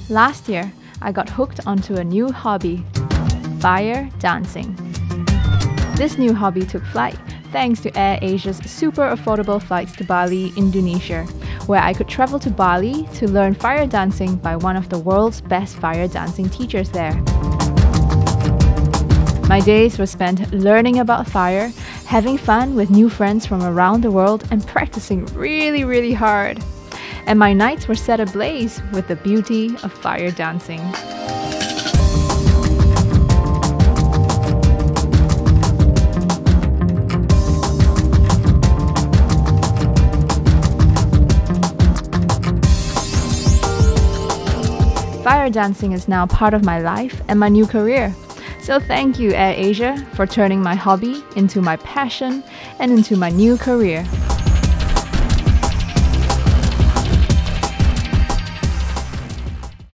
Last year, I got hooked onto a new hobby, fire dancing. This new hobby took flight thanks to AirAsia's super affordable flights to Bali, Indonesia, where I could travel to Bali to learn fire dancing by one of the world's best fire dancing teachers there. My days were spent learning about fire, having fun with new friends from around the world, and practicing really hard. And my nights were set ablaze with the beauty of fire dancing. Fire dancing is now part of my life and my new career. So thank you, AirAsia, for turning my hobby into my passion and into my new career.